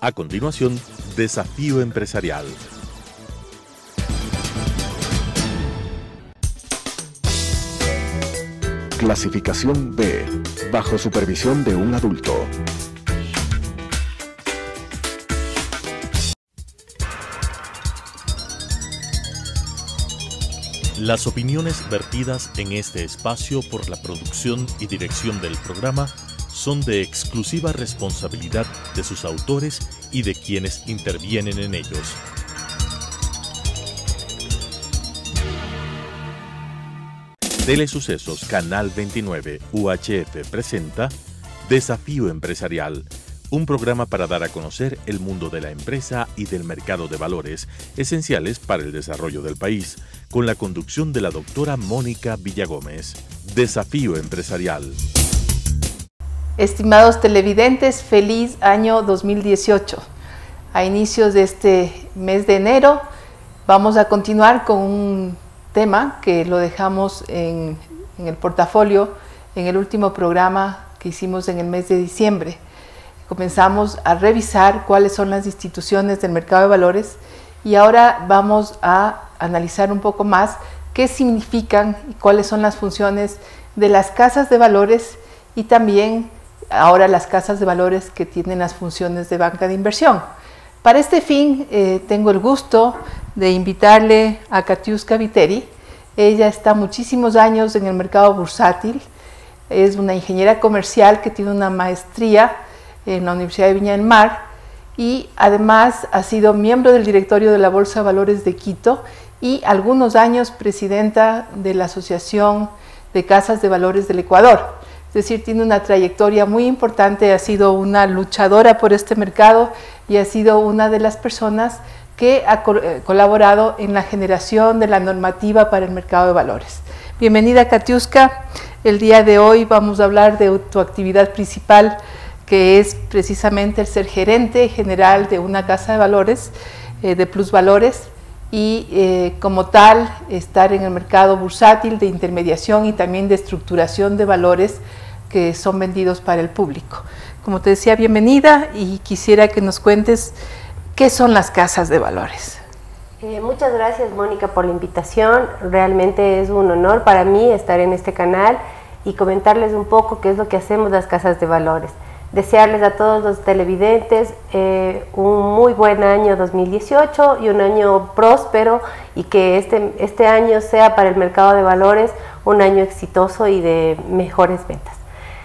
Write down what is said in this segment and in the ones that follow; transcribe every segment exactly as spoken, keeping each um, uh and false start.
A continuación, Desafío Empresarial. Clasificación B, bajo supervisión de un adulto. Las opiniones vertidas en este espacio por la producción y dirección del programa son de exclusiva responsabilidad de sus autores y de quienes intervienen en ellos. Telesucesos Canal veintinueve U H F presenta Desafío Empresarial, un programa para dar a conocer el mundo de la empresa y del mercado de valores, esenciales para el desarrollo del país, con la conducción de la doctora Mónica Villagómez. Desafío Empresarial. Estimados televidentes, feliz año dos mil dieciocho. A inicios de este mes de enero vamos a continuar con un tema que lo dejamos en, en el portafolio en el último programa que hicimos en el mes de diciembre. Comenzamos a revisar cuáles son las instituciones del mercado de valores y ahora vamos a analizar un poco más qué significan y cuáles son las funciones de las casas de valores y también ahora las casas de valores que tienen las funciones de banca de inversión. Para este fin eh, tengo el gusto de invitarle a Katiuska Viteri. Ella está muchísimos años en el mercado bursátil, es una ingeniera comercial que tiene una maestría en la Universidad de Viña del Mar y además ha sido miembro del directorio de la Bolsa de Valores de Quito y algunos años presidenta de la Asociación de Casas de Valores del Ecuador. Es decir, tiene una trayectoria muy importante, ha sido una luchadora por este mercado y ha sido una de las personas que ha colaborado en la generación de la normativa para el mercado de valores. Bienvenida, Katiuska. El día de hoy vamos a hablar de tu actividad principal, que es precisamente el ser gerente general de una casa de valores, eh, de plusvalores, y eh, como tal estar en el mercado bursátil de intermediación y también de estructuración de valores que son vendidos para el público. Como te decía, bienvenida y quisiera que nos cuentes qué son las casas de valores. Eh, muchas gracias, Mónica, por la invitación. Realmente es un honor para mí estar en este canal y comentarles un poco qué es lo que hacemos las casas de valores. Desearles a todos los televidentes eh, un muy buen año dos mil dieciocho y un año próspero y que este, este año sea para el mercado de valores un año exitoso y de mejores ventas.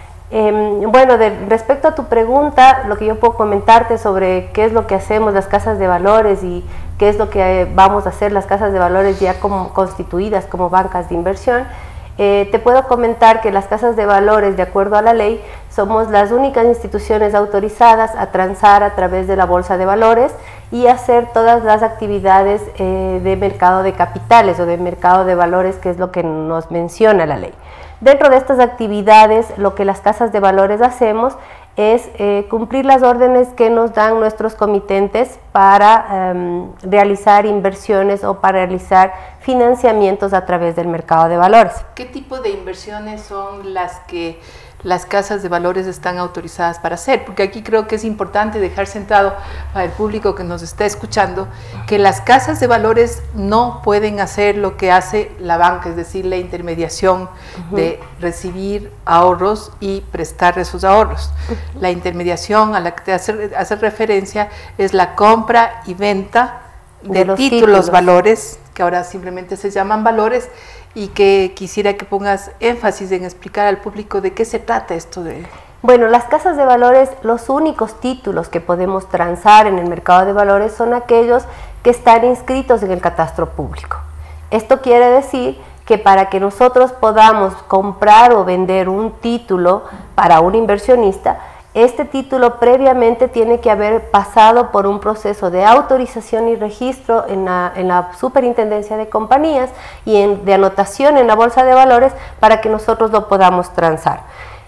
Eh, bueno, de, respecto a tu pregunta, lo que yo puedo comentarte sobre qué es lo que hacemos las casas de valores y qué es lo que eh, vamos a hacer las casas de valores ya como constituidas como bancas de inversión. Eh, te puedo comentar que las casas de valores, de acuerdo a la ley, somos las únicas instituciones autorizadas a transar a través de la bolsa de valores y hacer todas las actividades eh, de mercado de capitales o de mercado de valores, que es lo que nos menciona la ley. Dentro de estas actividades, lo que las casas de valores hacemos es eh, cumplir las órdenes que nos dan nuestros comitentes para eh, realizar inversiones o para realizar financiamientos a través del mercado de valores. ¿Qué tipo de inversiones son las que las casas de valores están autorizadas para hacer? Porque aquí creo que es importante dejar sentado para el público que nos está escuchando que las casas de valores no pueden hacer lo que hace la banca, es decir, la intermediación uh-huh. de recibir ahorros y prestar esos ahorros. Uh-huh. La intermediación a la que te hace, hace referencia es la compra y venta de, de los títulos, títulos valores, que ahora simplemente se llaman valores, y que quisiera que pongas énfasis en explicar al público de qué se trata esto de... Bueno, las casas de valores, los únicos títulos que podemos transar en el mercado de valores son aquellos que están inscritos en el catastro público. Esto quiere decir que para que nosotros podamos comprar o vender un título para un inversionista, este título previamente tiene que haber pasado por un proceso de autorización y registro en la, en la Superintendencia de Compañías y en, de anotación en la Bolsa de Valores para que nosotros lo podamos transar.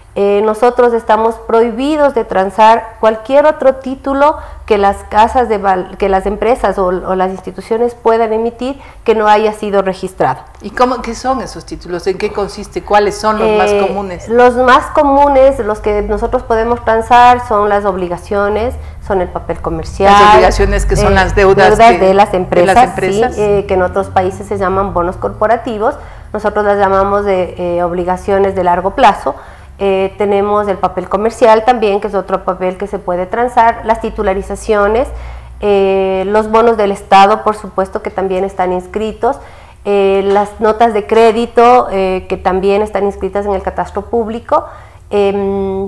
Eh, nosotros estamos prohibidos de transar cualquier otro título que las casas de val que las empresas o, o las instituciones puedan emitir que no haya sido registrado. ¿Y cómo, qué son esos títulos? ¿En qué consiste? ¿Cuáles son los eh, más comunes? Los más comunes, los que nosotros podemos transar son las obligaciones, son el papel comercial. Las obligaciones que son eh, las deudas, deudas que, de las empresas, de las empresas. Sí, eh, que en otros países se llaman bonos corporativos, nosotros las llamamos de eh, obligaciones de largo plazo. Eh, tenemos el papel comercial también, que es otro papel que se puede transar, las titularizaciones, eh, los bonos del Estado, por supuesto, que también están inscritos, eh, las notas de crédito, eh, que también están inscritas en el catastro público, eh,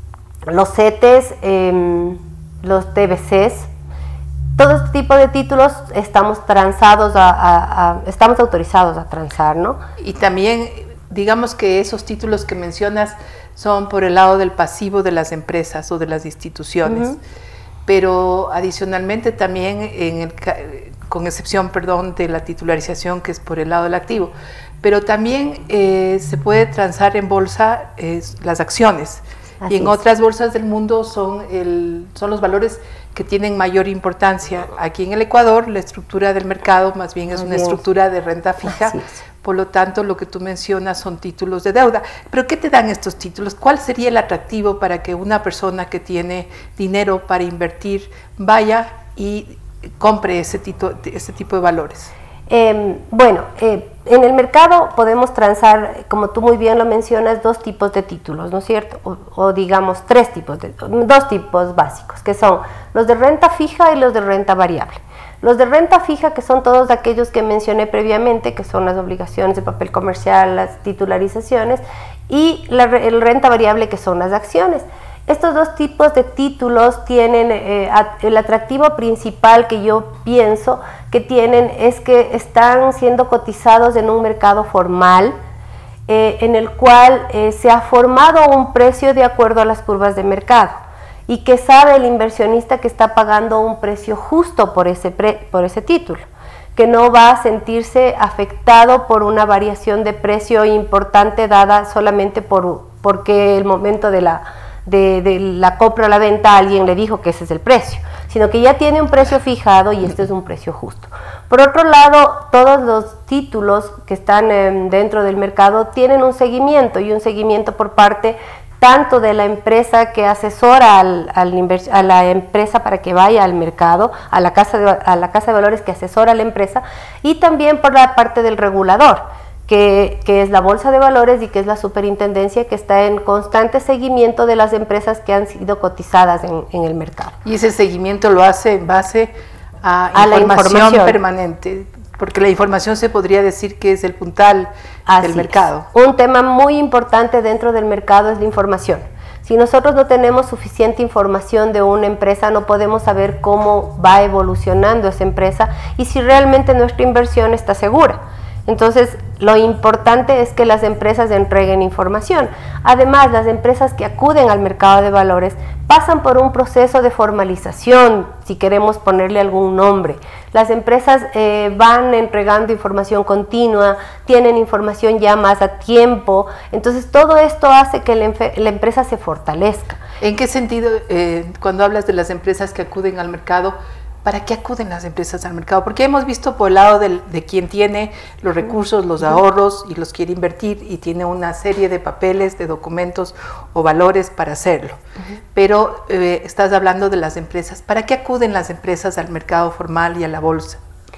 los C E T E S, eh, los T B Cs, todo este tipo de títulos estamos transados, a, a, a, estamos autorizados a transar, ¿no? Y también, digamos que esos títulos que mencionas son por el lado del pasivo de las empresas o de las instituciones, uh-huh. pero adicionalmente también, en el, con excepción, perdón, de la titularización, que es por el lado del activo, pero también eh, se puede transar en bolsa eh, las acciones. Así y en es. Otras bolsas del mundo son, el, son los valores que tienen mayor importancia. Aquí en el Ecuador la estructura del mercado más bien es Así una es. estructura de renta fija, por lo tanto lo que tú mencionas son títulos de deuda. ¿Pero qué te dan estos títulos? ¿Cuál sería el atractivo para que una persona que tiene dinero para invertir vaya y compre ese, tito, ese tipo de valores? Eh, bueno, eh, en el mercado podemos transar, como tú muy bien lo mencionas, dos tipos de títulos, ¿no es cierto? O, o digamos tres tipos, de, dos tipos básicos, que son los de renta fija y los de renta variable. Los de renta fija, que son todos aquellos que mencioné previamente, que son las obligaciones de papel comercial, las titularizaciones, y la el renta variable, que son las acciones. Estos dos tipos de títulos tienen, eh, el atractivo principal que yo pienso que tienen es que están siendo cotizados en un mercado formal, eh, en el cual eh, se ha formado un precio de acuerdo a las curvas de mercado y que sabe el inversionista que está pagando un precio justo por ese, pre, por ese título, que no va a sentirse afectado por una variación de precio importante dada solamente por porque el momento de la De, de la compra o la venta alguien le dijo que ese es el precio, sino que ya tiene un precio fijado y este es un precio justo. Por otro lado, todos los títulos que están eh, dentro del mercado tienen un seguimiento y un seguimiento por parte tanto de la empresa que asesora al, al a la empresa para que vaya al mercado, a la, casa de, a la casa de valores que asesora a la empresa, y también por la parte del regulador, Que, que es la Bolsa de Valores y que es la Superintendencia, que está en constante seguimiento de las empresas que han sido cotizadas en, en el mercado. Y ese seguimiento lo hace en base a, a información, la información permanente, porque la información se podría decir que es el puntal Así del mercado. Es. Un tema muy importante dentro del mercado es la información. Si nosotros no tenemos suficiente información de una empresa, no podemos saber cómo va evolucionando esa empresa y si realmente nuestra inversión está segura. Entonces, lo importante es que las empresas entreguen información. Además, las empresas que acuden al mercado de valores pasan por un proceso de formalización, si queremos ponerle algún nombre. Las empresas eh, van entregando información continua, tienen información ya más a tiempo, entonces todo esto hace que la, la empresa se fortalezca. ¿En qué sentido, eh, cuando hablas de las empresas que acuden al mercado, ¿para qué acuden las empresas al mercado? Porque hemos visto por el lado del, de quien tiene los recursos, los ahorros y los quiere invertir y tiene una serie de papeles, de documentos o valores para hacerlo. Uh-huh. Pero eh, estás hablando de las empresas. ¿Para qué acuden las empresas al mercado formal y a la bolsa?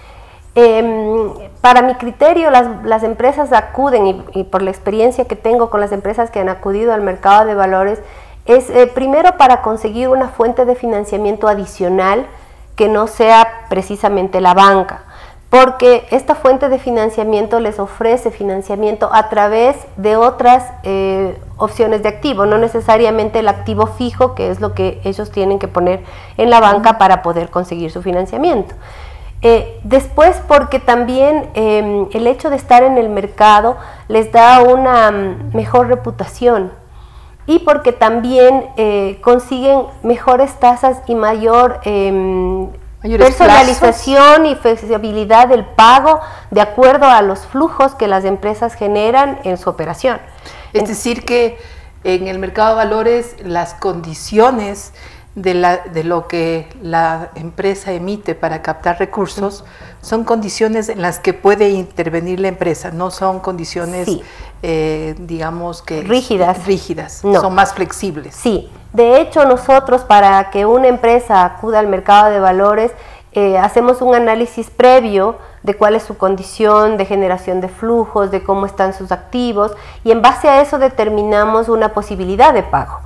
Eh, para mi criterio, las, las empresas acuden, y, y por la experiencia que tengo con las empresas que han acudido al mercado de valores, es eh, primero para conseguir una fuente de financiamiento adicional que no sea precisamente la banca, porque esta fuente de financiamiento les ofrece financiamiento a través de otras eh, opciones de activo, no necesariamente el activo fijo, que es lo que ellos tienen que poner en la banca para poder conseguir su financiamiento. Eh, después, porque también eh, el hecho de estar en el mercado les da una um, mejor reputación, y porque también eh, consiguen mejores tasas y mayor eh, personalización plazos y flexibilidad del pago de acuerdo a los flujos que las empresas generan en su operación. Es decir que En el mercado de valores, las condiciones de, la, de lo que la empresa emite para captar recursos son condiciones en las que puede intervenir la empresa, no son condiciones, sí. eh, digamos que rígidas, rígidas no. son más flexibles. Sí, de hecho nosotros, para que una empresa acuda al mercado de valores, eh, hacemos un análisis previo de cuál es su condición de generación de flujos, de cómo están sus activos, y en base a eso determinamos una posibilidad de pago.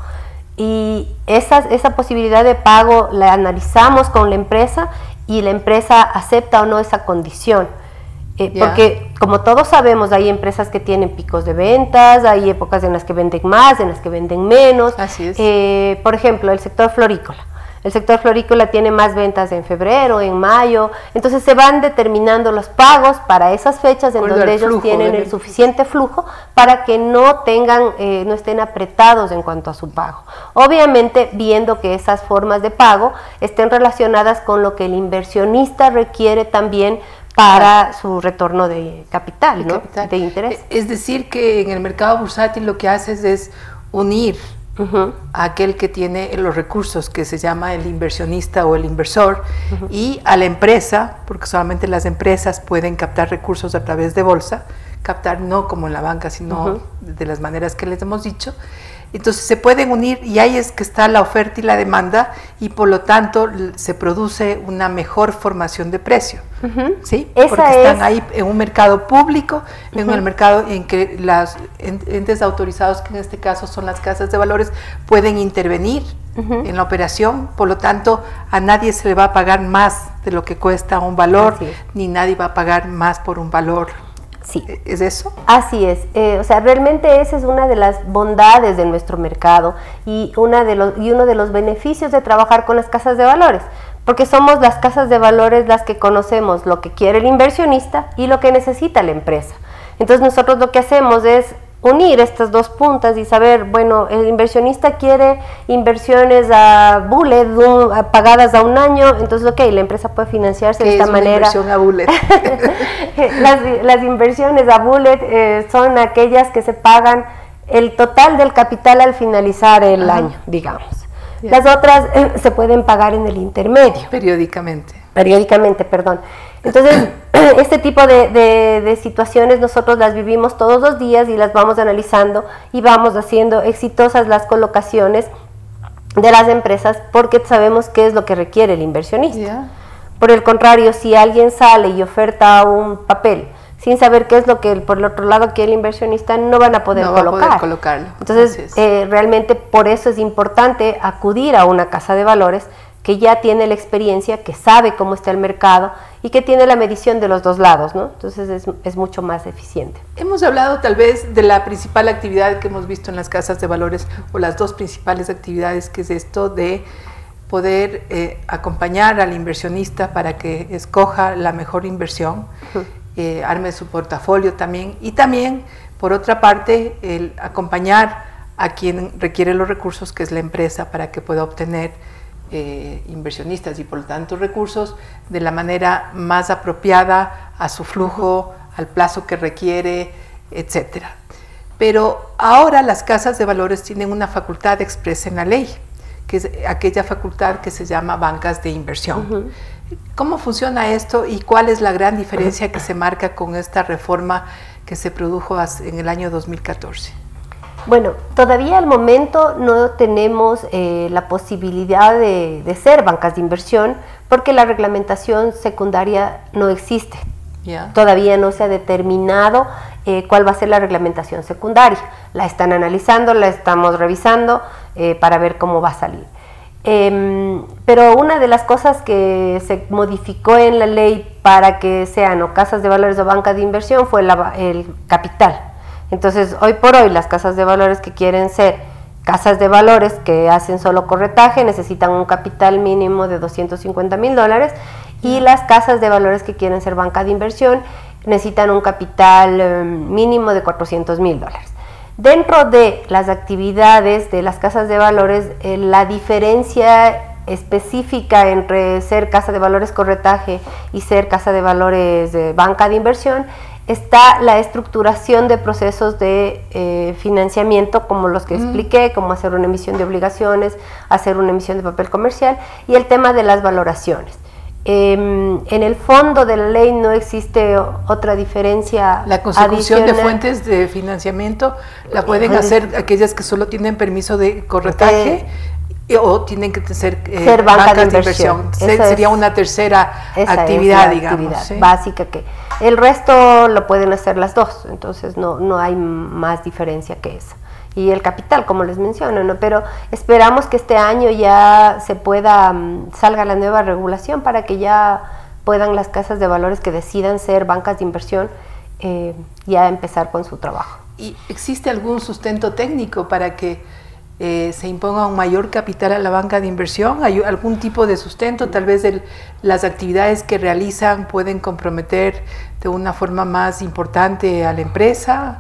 Y esa, esa posibilidad de pago la analizamos con la empresa y la empresa acepta o no esa condición. Eh, yeah. Porque como todos sabemos, hay empresas que tienen picos de ventas, hay épocas en las que venden más, en las que venden menos. Así es. Eh, por ejemplo, el sector florícola. El sector florícola tiene más ventas en febrero, en mayo, entonces se van determinando los pagos para esas fechas en donde ellos flujo, tienen el suficiente flujo para que no tengan, eh, no estén apretados en cuanto a su pago. Obviamente viendo que esas formas de pago estén relacionadas con lo que el inversionista requiere también para su retorno de capital, ¿no? Capital. De interés. Es decir, que en el mercado bursátil lo que haces es unir Uh-huh. a aquel que tiene los recursos, que se llama el inversionista o el inversor, uh-huh. y a la empresa, porque solamente las empresas pueden captar recursos a través de bolsa, captar no como en la banca, sino uh-huh. de las maneras que les hemos dicho. Entonces se pueden unir y ahí es que está la oferta y la demanda, y por lo tanto se produce una mejor formación de precio, uh-huh. ¿sí? Esa porque están es... ahí en un mercado público, en uh-huh. el mercado en que los entes autorizados, que en este caso son las casas de valores, pueden intervenir uh-huh. en la operación. Por lo tanto, a nadie se le va a pagar más de lo que cuesta un valor, ni nadie va a pagar más por un valor. Sí. ¿Es eso? Así es. Eh, o sea, realmente esa es una de las bondades de nuestro mercado y, una de los, y uno de los beneficios de trabajar con las casas de valores, porque somos las casas de valores las que conocemos lo que quiere el inversionista y lo que necesita la empresa. Entonces nosotros lo que hacemos es unir estas dos puntas y saber, bueno, el inversionista quiere inversiones a bullet, un, a, pagadas a un año, entonces ok, la empresa puede financiarse de esta manera. ¿Qué es una inversión a bullet? las, las inversiones a bullet eh, son aquellas que se pagan el total del capital al finalizar el Ajá. año, digamos. Yeah. Las otras eh, se pueden pagar en el intermedio. Periódicamente. Periódicamente, perdón. Entonces, este tipo de, de, de situaciones nosotros las vivimos todos los días y las vamos analizando y vamos haciendo exitosas las colocaciones de las empresas porque sabemos qué es lo que requiere el inversionista. Yeah. Por el contrario, si alguien sale y oferta un papel sin saber qué es lo que por el otro lado quiere el inversionista, no van a poder no colocar. Va a poder colocarlo. Entonces, eh, realmente por eso es importante acudir a una casa de valores que ya tiene la experiencia, que sabe cómo está el mercado y que tiene la medición de los dos lados, ¿no? Entonces es, es mucho más eficiente. Hemos hablado tal vez de la principal actividad que hemos visto en las casas de valores, o las dos principales actividades, que es esto de poder eh, acompañar al inversionista para que escoja la mejor inversión, uh-huh. eh, arme su portafolio también, y también, por otra parte, el acompañar a quien requiere los recursos, que es la empresa, para que pueda obtener Eh, inversionistas y por lo tanto recursos de la manera más apropiada a su flujo, al plazo que requiere, etcétera. Pero ahora las casas de valores tienen una facultad expresa en la ley, que es aquella facultad que se llama bancas de inversión. Uh-huh. ¿Cómo funciona esto y cuál es la gran diferencia que se marca con esta reforma que se produjo en el año dos mil catorce? Bueno, todavía al momento no tenemos eh, la posibilidad de, de ser bancas de inversión porque la reglamentación secundaria no existe. Yeah. Todavía no se ha determinado eh, cuál va a ser la reglamentación secundaria. La están analizando, la estamos revisando eh, para ver cómo va a salir. Eh, pero una de las cosas que se modificó en la ley para que sean o casas de valores o banca de inversión fue la, el capital. Entonces, hoy por hoy, las casas de valores que quieren ser casas de valores que hacen solo corretaje necesitan un capital mínimo de doscientos cincuenta mil dólares y las casas de valores que quieren ser banca de inversión necesitan un capital eh, mínimo de cuatrocientos mil dólares. Dentro de las actividades de las casas de valores, eh, la diferencia específica entre ser casa de valores corretaje y ser casa de valores de banca de inversión está la estructuración de procesos de eh, financiamiento, como los que mm. expliqué, como hacer una emisión de obligaciones, hacer una emisión de papel comercial, y el tema de las valoraciones. Eh, en el fondo de la ley no existe otra diferencia. La consecución de fuentes de financiamiento la pueden hacer aquellas que solo tienen permiso de corretaje eh, o tienen que ser, eh, ser banca de inversión. inversión. Sería es, una tercera actividad, digamos. Actividad ¿sí? básica que el resto lo pueden hacer las dos, entonces no, no hay más diferencia que esa. Y el capital, como les menciono, ¿no? Pero esperamos que este año ya se pueda, salga la nueva regulación para que ya puedan las casas de valores que decidan ser bancas de inversión eh, ya empezar con su trabajo. ¿Y existe algún sustento técnico para que eh, se imponga un mayor capital a la banca de inversión? ¿Hay algún tipo de sustento? Tal vez el, las actividades que realizan pueden comprometer de una forma más importante a la empresa.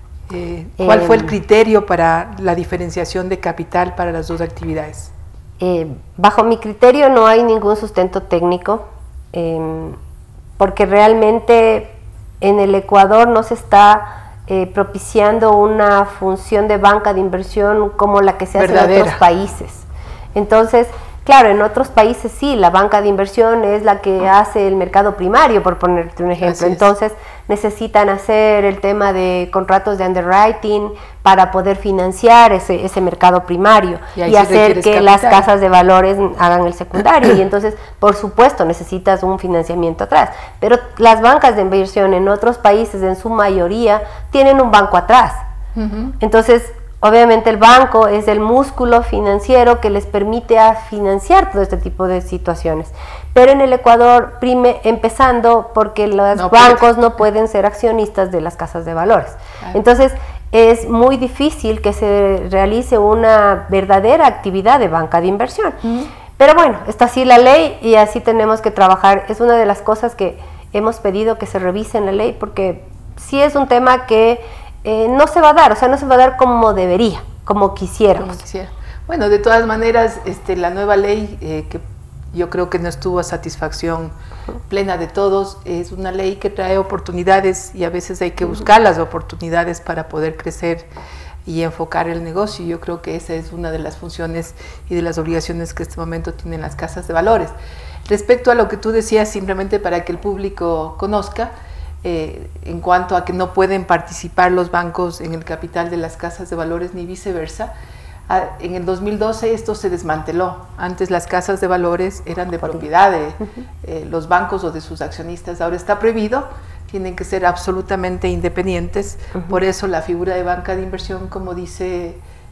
Eh, ¿Cuál eh, fue el criterio para la diferenciación de capital para las dos actividades? Eh, bajo mi criterio no hay ningún sustento técnico, eh, porque realmente en el Ecuador no se está eh, propiciando una función de banca de inversión como la que se hace Verdadera. en otros países. Entonces, claro, en otros países sí, la banca de inversión es la que hace el mercado primario, por ponerte un ejemplo. Entonces, necesitan hacer el tema de contratos de underwriting para poder financiar ese, ese mercado primario y, y hacer que capital. las casas de valores hagan el secundario. Y entonces, por supuesto, necesitas un financiamiento atrás. Pero las bancas de inversión en otros países, en su mayoría, tienen un banco atrás. Uh-huh. Entonces, obviamente el banco es el músculo financiero que les permite a financiar todo este tipo de situaciones. Pero en el Ecuador prime, empezando porque los no bancos puede. no pueden ser accionistas de las casas de valores. Claro. Entonces es muy difícil que se realice una verdadera actividad de banca de inversión. Uh-huh. Pero bueno, está así la ley y así tenemos que trabajar. Es una de las cosas que hemos pedido que se revise en la ley, porque sí es un tema que Eh, no se va a dar, o sea, no se va a dar como debería, como quisiéramos. Como quisiera. Bueno, de todas maneras, este, la nueva ley, eh, que yo creo que no estuvo a satisfacción plena de todos, es una ley que trae oportunidades y a veces hay que buscar las oportunidades para poder crecer y enfocar el negocio. Yo creo que esa es una de las funciones y de las obligaciones que en este momento tienen las casas de valores. Respecto a lo que tú decías, simplemente para que el público conozca, Eh, en cuanto a que no pueden participar los bancos en el capital de las casas de valores ni viceversa, ah, en el dos mil doce esto se desmanteló. Antes las casas de valores eran de propiedad de eh, los bancos o de sus accionistas. Ahora está prohibido, tienen que ser absolutamente independientes. Uh-huh. Por eso la figura de banca de inversión, como dice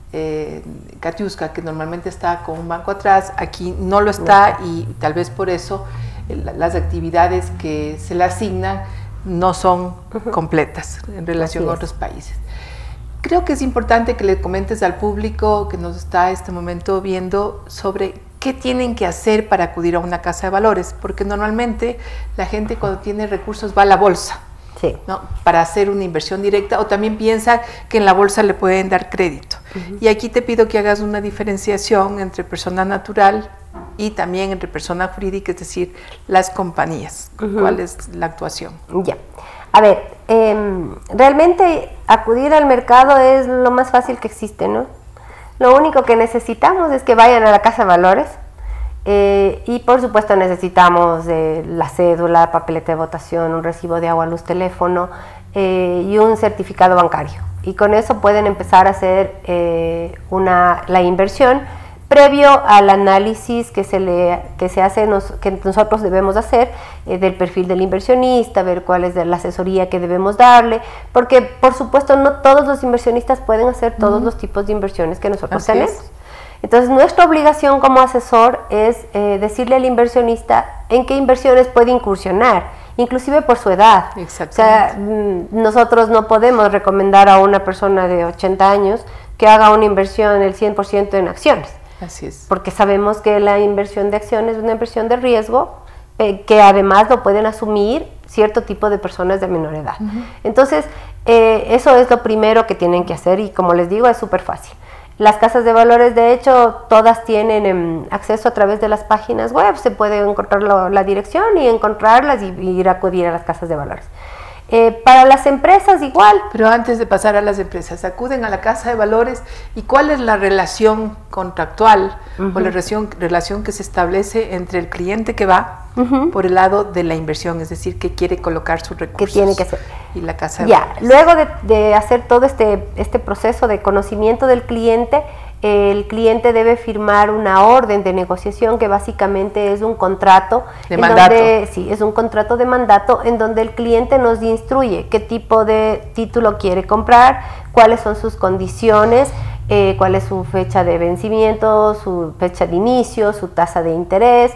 eh, Katiuska, que normalmente está con un banco atrás, aquí no lo está, uh-huh. y tal vez por eso eh, las actividades que se le asignan no son completas en relación a otros países. Creo que es importante que le comentes al público que nos está en este momento viendo sobre qué tienen que hacer para acudir a una casa de valores, porque normalmente la gente cuando tiene recursos va a la bolsa, sí. ¿no? para hacer una inversión directa, o también piensa que en la bolsa le pueden dar crédito. Uh-huh. Y aquí te pido que hagas una diferenciación entre persona natural y también entre persona jurídica, es decir, las compañías. Uh-huh. ¿Cuál es la actuación? Ya. A ver, eh, realmente acudir al mercado es lo más fácil que existe, ¿no? Lo único que necesitamos es que vayan a la casa de valores eh, y por supuesto necesitamos eh, la cédula, papeleta de votación, un recibo de agua, luz, teléfono eh, y un certificado bancario. Y con eso pueden empezar a hacer eh, una, la inversión previo al análisis que se, le, que se hace, nos, que nosotros debemos hacer eh, del perfil del inversionista, ver cuál es la asesoría que debemos darle, porque por supuesto no todos los inversionistas pueden hacer todos uh-huh. los tipos de inversiones que nosotros Así tenemos. Es. Entonces nuestra obligación como asesor es eh, decirle al inversionista en qué inversiones puede incursionar, inclusive por su edad. O sea, nosotros no podemos recomendar a una persona de ochenta años que haga una inversión del cien por ciento en acciones. Así es. Porque sabemos que la inversión de acciones es una inversión de riesgo eh, que además lo pueden asumir cierto tipo de personas de menor edad. Uh-huh. Entonces, eh, eso es lo primero que tienen que hacer y como les digo, es súper fácil. Las casas de valores, de hecho, todas tienen eh, acceso a través de las páginas web, se puede encontrar lo, la dirección y encontrarlas y, y ir a acudir a las casas de valores. Eh, para las empresas igual. Pero antes de pasar a las empresas, acuden a la Casa de Valores y ¿cuál es la relación contractual uh-huh. o la relación, relación que se establece entre el cliente que va uh-huh. por el lado de la inversión, es decir, que quiere colocar sus recursos? ¿Qué tiene que hacer? Y la Casa de ya, Valores. Luego de, de hacer todo este, este proceso de conocimiento del cliente, el cliente debe firmar una orden de negociación que básicamente es un contrato de mandato. Donde, sí, es un contrato de mandato en donde el cliente nos instruye qué tipo de título quiere comprar, cuáles son sus condiciones, eh, cuál es su fecha de vencimiento, su fecha de inicio, su tasa de interés,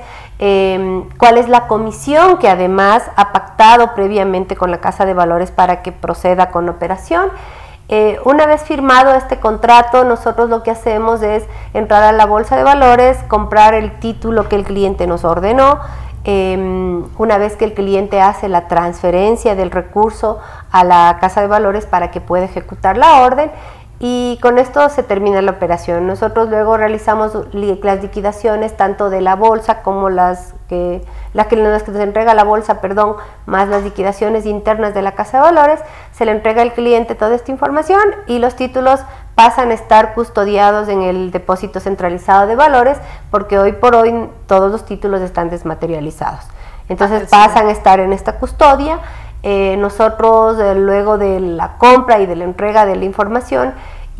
eh, cuál es la comisión que además ha pactado previamente con la Casa de Valores para que proceda con operación. Eh, una vez firmado este contrato, nosotros lo que hacemos es entrar a la bolsa de valores, comprar el título que el cliente nos ordenó. Eh, una vez que el cliente hace la transferencia del recurso a la Casa de Valores para que pueda ejecutar la orden, y con esto se termina la operación. Nosotros luego realizamos li las liquidaciones tanto de la bolsa como las que, las que nos entrega la bolsa, perdón, más las liquidaciones internas de la Casa de Valores. Se le entrega al cliente toda esta información y los títulos pasan a estar custodiados en el depósito centralizado de valores, porque hoy por hoy todos los títulos están desmaterializados. Entonces ah, pasan sí. a estar en esta custodia. Eh, nosotros eh, luego de la compra y de la entrega de la información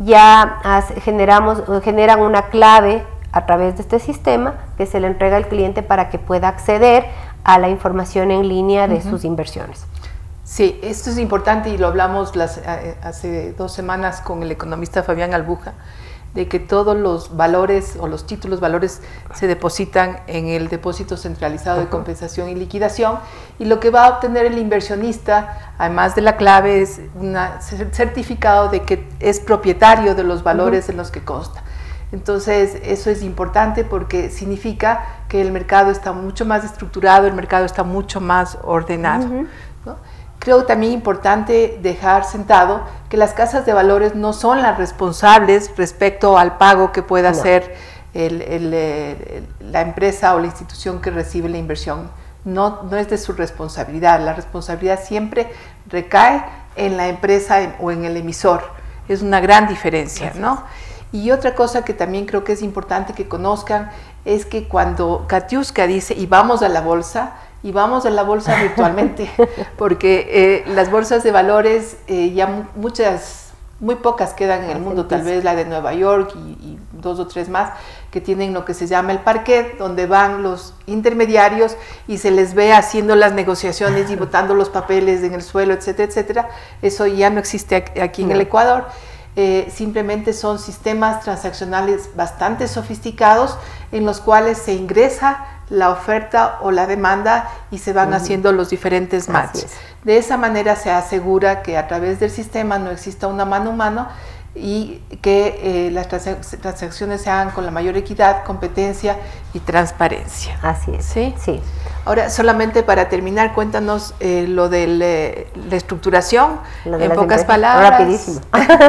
ya hace, generamos, generan una clave a través de este sistema que se le entrega al cliente para que pueda acceder a la información en línea de uh-huh. sus inversiones. Sí, esto es importante y lo hablamos las, hace dos semanas con el economista Fabián Albuja, de que todos los valores o los títulos valores se depositan en el depósito centralizado de compensación y liquidación, y lo que va a obtener el inversionista, además de la clave, es un certificado de que es propietario de los valores uh-huh. en los que consta. Entonces eso es importante porque significa que el mercado está mucho más estructurado, el mercado está mucho más ordenado, uh-huh. ¿no? Creo también importante dejar sentado que las casas de valores no son las responsables respecto al pago que pueda no. hacer el, el, el, la empresa o la institución que recibe la inversión. No, no es de su responsabilidad, la responsabilidad siempre recae en la empresa en, o en el emisor. Es una gran diferencia, ¿no? Y otra cosa que también creo que es importante que conozcan es que cuando Katiuska dice y vamos a la bolsa, y vamos a la bolsa virtualmente, porque eh, las bolsas de valores eh, ya muchas, muy pocas quedan en el mundo, tal vez la de Nueva York y, y dos o tres más, que tienen lo que se llama el parquet, donde van los intermediarios y se les ve haciendo las negociaciones y botando los papeles en el suelo, etcétera, etcétera. Eso ya no existe aquí en el Ecuador. Eh, simplemente son sistemas transaccionales bastante sofisticados en los cuales se ingresa la oferta o la demanda y se van uh-huh. haciendo los diferentes matches. De esa manera se asegura que a través del sistema no exista una mano humana y que eh, las transacciones se hagan con la mayor equidad, competencia y transparencia. Así es. ¿Sí? Sí. Ahora, solamente para terminar, cuéntanos eh, lo de la estructuración, en pocas palabras. Rapidísimo.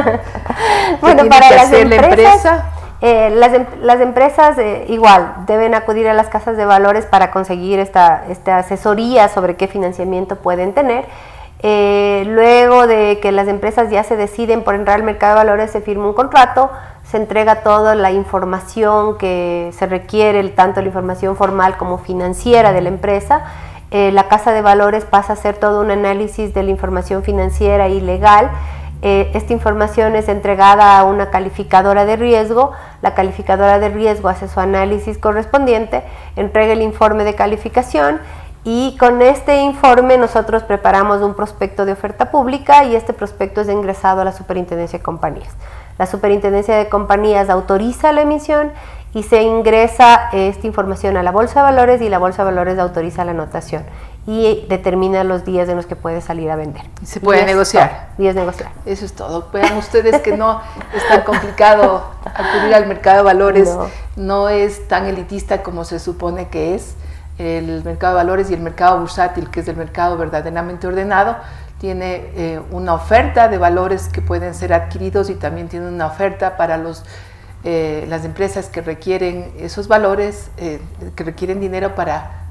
Bueno, para las empresas, la empresa? Eh, las, las empresas eh, igual deben acudir a las casas de valores para conseguir esta, esta asesoría sobre qué financiamiento pueden tener. Eh, luego de que las empresas ya se deciden por entrar al mercado de valores, se firma un contrato, se entrega toda la información que se requiere, tanto la información formal como financiera de la empresa. Eh, la casa de valores pasa a hacer todo un análisis de la información financiera y legal. Eh, esta información es entregada a una calificadora de riesgo. La calificadora de riesgo hace su análisis correspondiente, entrega el informe de calificación y con este informe nosotros preparamos un prospecto de oferta pública y este prospecto es ingresado a la Superintendencia de Compañías. La Superintendencia de Compañías autoriza la emisión y se ingresa esta información a la Bolsa de Valores y la Bolsa de Valores autoriza la anotación y determina los días en los que puede salir a vender. Se puede negociar. Días negociar. Eso es todo. Vean ustedes que no es tan complicado acudir al mercado de valores, no. no es tan elitista como se supone que es. El mercado de valores y el mercado bursátil, que es el mercado verdaderamente ordenado, tiene eh, una oferta de valores que pueden ser adquiridos y también tiene una oferta para los, eh, las empresas que requieren esos valores, eh, que requieren dinero para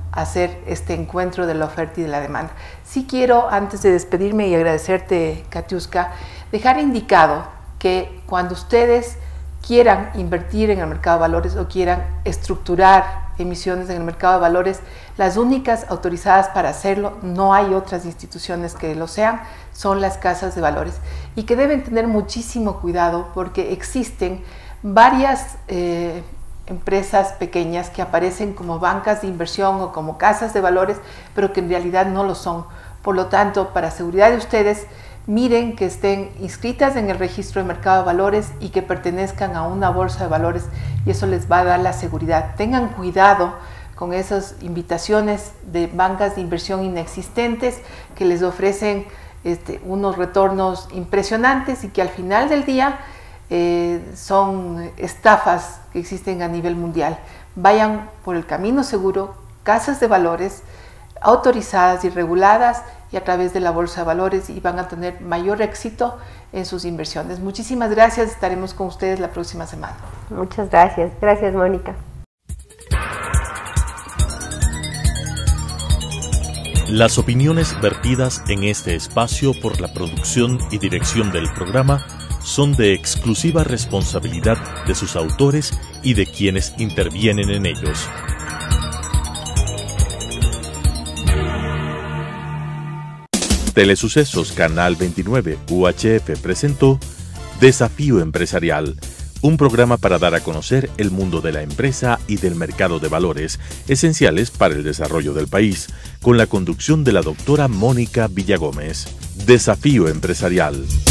hacer este encuentro de la oferta y de la demanda. Sí quiero, antes de despedirme y agradecerte, Katiuska, dejar indicado que cuando ustedes quieran invertir en el mercado de valores o quieran estructurar emisiones en el mercado de valores, las únicas autorizadas para hacerlo, no hay otras instituciones que lo sean, son las casas de valores, y que deben tener muchísimo cuidado porque existen varias eh, empresas pequeñas que aparecen como bancas de inversión o como casas de valores, pero que en realidad no lo son. Por lo tanto, para seguridad de ustedes, miren que estén inscritas en el registro de mercado de valores y que pertenezcan a una bolsa de valores, y eso les va a dar la seguridad. Tengan cuidado con esas invitaciones de bancas de inversión inexistentes que les ofrecen este, unos retornos impresionantes y que al final del día eh, son estafas que existen a nivel mundial. Vayan por el camino seguro, casas de valores autorizadas y reguladas y a través de la bolsa de valores, y van a tener mayor éxito en sus inversiones. Muchísimas gracias, estaremos con ustedes la próxima semana. Muchas gracias, gracias Mónica. Las opiniones vertidas en este espacio por la producción y dirección del programa son de exclusiva responsabilidad de sus autores y de quienes intervienen en ellos. Telesucesos Canal veintinueve U H F presentó Desafío Empresarial, un programa para dar a conocer el mundo de la empresa y del mercado de valores, esenciales para el desarrollo del país, con la conducción de la doctora Mónica Villagómez. Desafío Empresarial.